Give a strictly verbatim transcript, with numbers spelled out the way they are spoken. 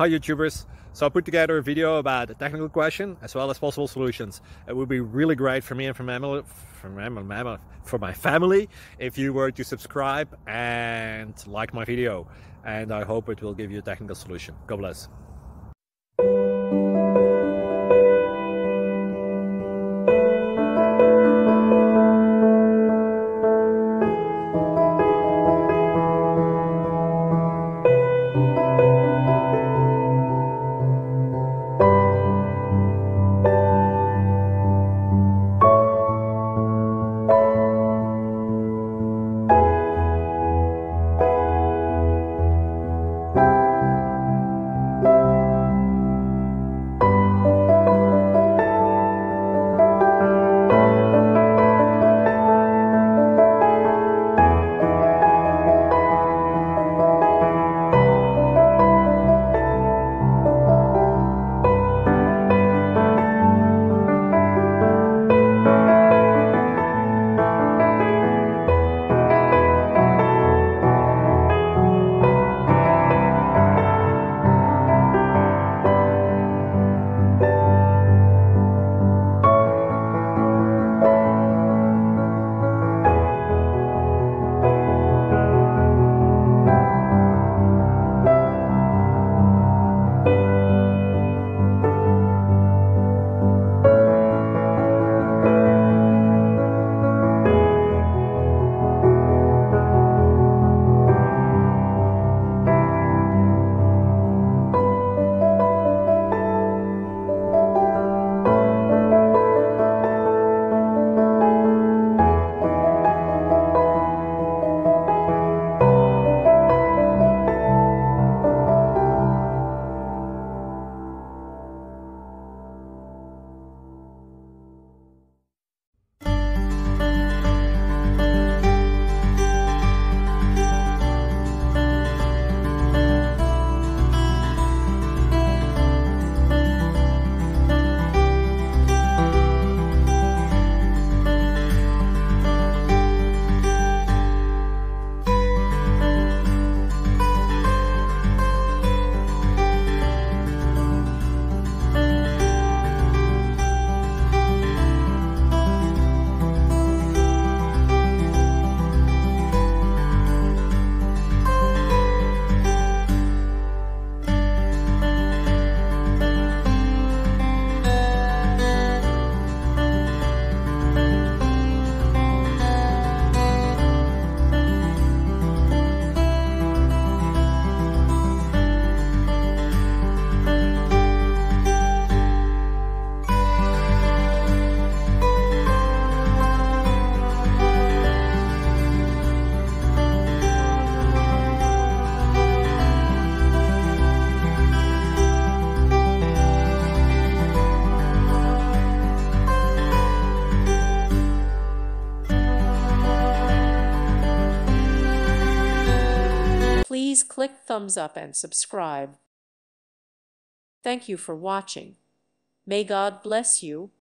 Hi YouTubers! So I put together a video about a technical question as well as possible solutions. It would be really great for me and for my family, for my, for my family if you were to subscribe and like my video. And I hope it will give you a technical solution. God bless. Please click thumbs up and subscribe. Thank you for watching. May God bless you.